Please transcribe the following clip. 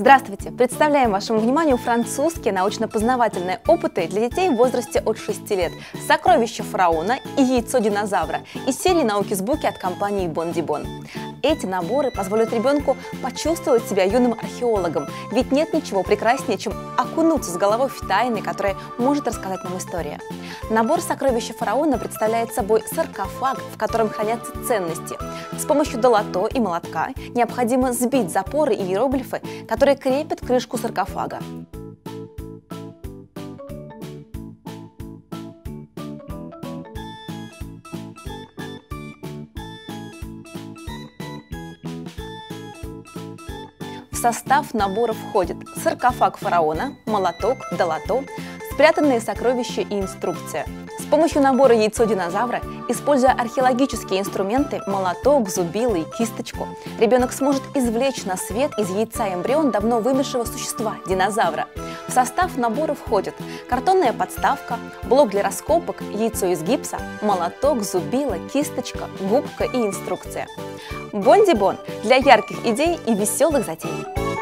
Здравствуйте! Представляем вашему вниманию французские научно-познавательные опыты для детей в возрасте от 6 лет «Сокровище фараона» и «Яйцо динозавра» из серии «Науки с Буки» от компании Бондибон. Эти наборы позволят ребенку почувствовать себя юным археологом, ведь нет ничего прекраснее, чем окунуться с головой в тайны, которые может рассказать нам история. Набор «Сокровище фараона» представляет собой саркофаг, в котором хранятся ценности. С помощью долото и молотка необходимо сбить запоры и иероглифы, которые крепят крышку саркофага. В состав набора входит саркофаг фараона, молоток, долото, спрятанные сокровища и инструкция. С помощью набора «Яйцо динозавра», используя археологические инструменты, молоток, зубило и кисточку, ребенок сможет извлечь на свет из яйца эмбрион давно вымершего существа – динозавра. В состав набора входит картонная подставка, блок для раскопок, яйцо из гипса, молоток, зубило, кисточка, губка и инструкция. Бондибон для ярких идей и веселых затей.